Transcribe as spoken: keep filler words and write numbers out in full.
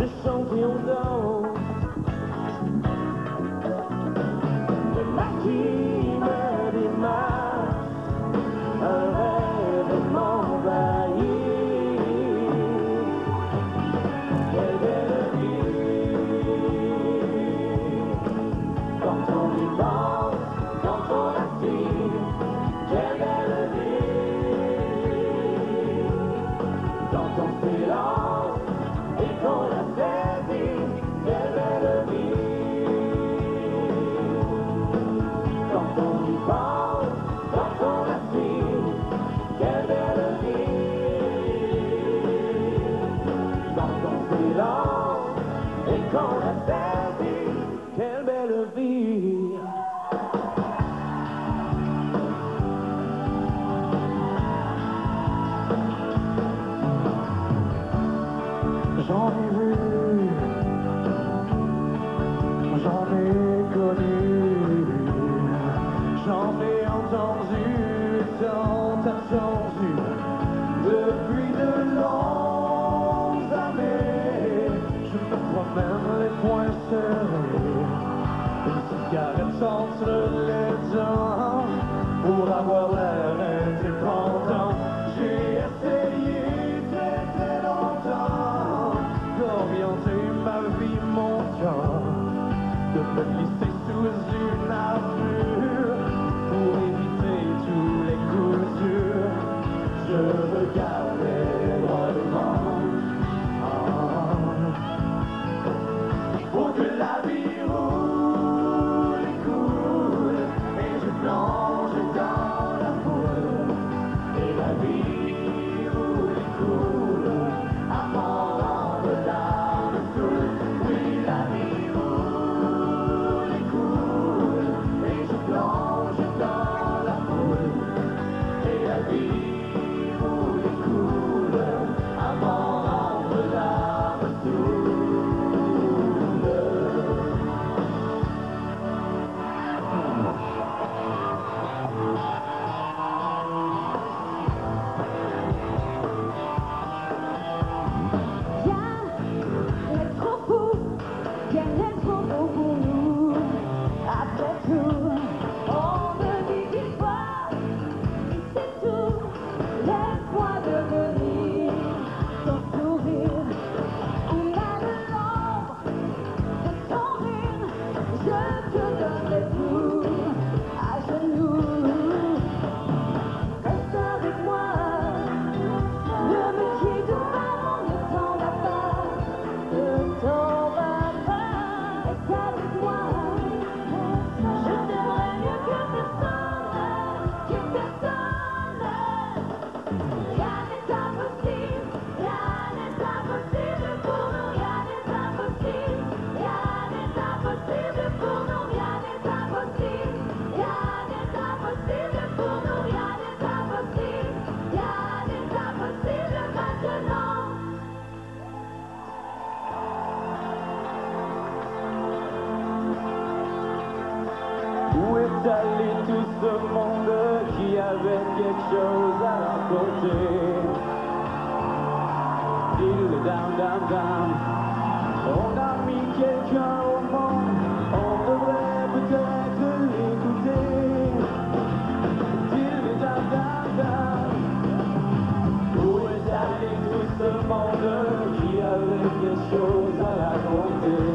je chante et on danse. Le maquis me démarre, un rêve m'envahit. Quelle belle vie, quand on y pense, quand on la suit. Quelle belle vie, quand on s'élance et qu'on la saisit. Quelle belle vie, quand on y pense, quand on la suit. Quelle belle vie, quand on s'élance et qu'on la saisit. Quelle belle vie. J'en ai vu, j'en ai connu, j'en ai entendu, tant attendu, depuis de longues années. Je me promène les poings serrés, une cigarette entre les dents, pour avoir l'air indépendant. J'ai essayé très très longtemps d'orienter ma vie, mon cœur, de me glisser sous une armure pour éviter tous les coups durs. Je regardais droit devant, pour que la vie roule et coule, et je plonge dans la foule, et la vie roule et coule, à mon rendre l'âme saoule. Oui, la vie roule et coule, et je plonge dans la foule, et la vie roule et coule, à mon rendre l'âme saoule. Viens, être trop fou, viens être trop beau pour nous. Après tout, on me dit qu'il faut, c'est tout. Laisse-moi devenir ton sourire, ou même l'ombre de ton rire. Je te donnerai tout, à genoux. Reste avec moi, ne me quitte pas, ne t'en va pas, ne t'en va pas. Reste avec moi, je t'aimerai mieux que personne, que personne. Rien n'est impossible, rien n'est impossible pour nous, rien n'est impossible, rien n'est impossible pour nous, rien n'est impossible, rien n'est impossible pour nous, rien n'est impossible, rien n'est impossible maintenant. Où est allé tout ce monde qui avait quelque chose à raconter? Il est down, down, down. On a mis quelqu'un au monde, on devrait peut-être l'écouter. Il est down, down, down. Où est allé tout ce monde qui avait quelque chose à raconter?